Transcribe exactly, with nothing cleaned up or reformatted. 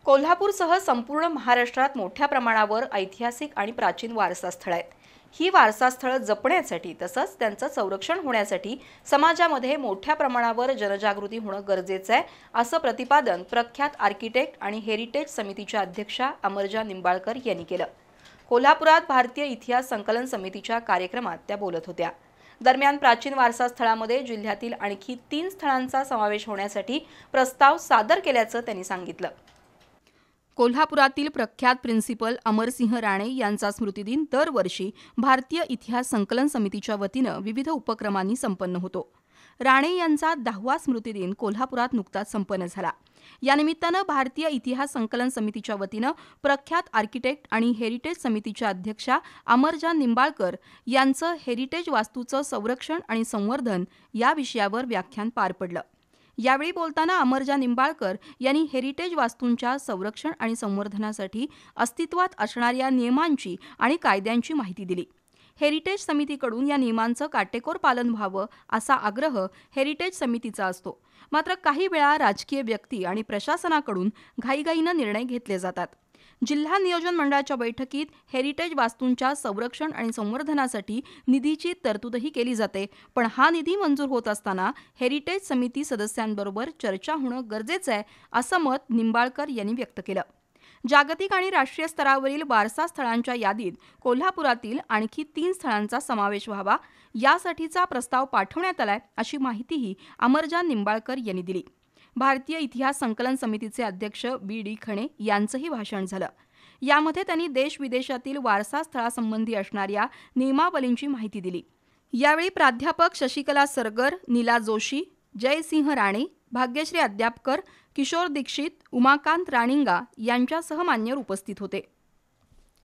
कोल्हापूरसह संपूर्ण महाराष्ट्रात मोठ्या प्रमाणावर ऐतिहासिक आणि प्राचीन वारसास्थळ आहेत। ही वारसास्थळ जपण्यासाठी तसंच त्यांचं संरक्षण होण्यासाठी समाजामध्ये मोठ्या प्रमाणावर जनजागृती होणं गरजेचं आहे, असं प्रतिपादन प्रख्यात आर्किटेक्ट आणि हेरिटेज समितीच्या अध्यक्षा अमरजा निंबाळकर यांनी केलं। कोल्हापुरात भारतीय इतिहास संकलन समितीच्या कार्यक्रमात त्या बोलत होत्या। दरम्यान प्राचीन वारसास्थळामध्ये जिल्ह्यातील आणखी तीन स्थळांचा समावेश होण्यासाठी प्रस्ताव सादर केल्याचं त्यांनी सांगितलं। कोल्हापुरातील प्रख्यात प्रिन्सिपल अमरसिंह राणे यांचा स्मृतिदिन दरवर्षी भारतीय इतिहास संकलन समितीच्या वतीनं विविध उपक्रमांनी संपन्न होतो। राणे यांचा दहावा स्मृतिदिन कोल्हापुरात नुकताच संपन्न झाला। या निमित्तानं भारतीय इतिहास संकलन समितीच्या वतीनं प्रख्यात आर्किटेक्ट आणि हेरिटेज समितीच्या अध्यक्षा अमरजा निंबाळकर यांचं हेरिटेज वास्तूचं संरक्षण आणि संवर्धन या विषयावर व्याख्यान पार पडलं। यावेळी बोलताना अमरजा निंबाळकर यांनी हेरिटेज वास्तूंच्या संरक्षण आणि संवर्धनासाठी अस्तित्वात असणाऱ्या नियमांची आणि कायद्यांची माहिती दिली। हेरिटेज समितीकडून या नियमांचं काटेकोर पालन व्हावं असा आग्रह हेरिटेज समितीचा असतो। मात्र काही वेळा राजकीय व्यक्ती आणि प्रशासनाकडून घाईघाईनं निर्णय घेतले जातात। जिल्हा नियोजन मंडळाच्या बैठकीत हेरिटेज वास्तूंच्या संरक्षण आणि संवर्धनासाठी निधीची तरतूदही केली जाते, पण हा निधी मंजूर होत असताना हेरिटेज समिती सदस्यांबरोबर चर्चा होणं गरजेचं आहे, असं मत निंबाळकर यांनी व्यक्त केलं। जागतिक आणि राष्ट्रीय स्तरावरील वारसा स्थळांच्या यादीत कोल्हापुरातील आणखी तीन स्थळांचा समावेश व्हावा यासाठीचा प्रस्ताव पाठवण्यात आलाय, अशी माहितीही अमरजा निंबाळकर यांनी दिली। भारतीय इतिहास संकलन समितीचे अध्यक्ष बी डी खणे यांचंही भाषण झालं। यामध्ये त्यांनी देश विदेशातील वारसा स्थळासंबंधी असणाऱ्या नियमावलींची माहिती दिली। यावेळी प्राध्यापक शशिकला सरगर, नीला जोशी, जयसिंह राणे, भाग्यश्री अद्यापकर, किशोर दीक्षित, उमाकांत राणिंगा यांच्यासह मान्यवर उपस्थित होते।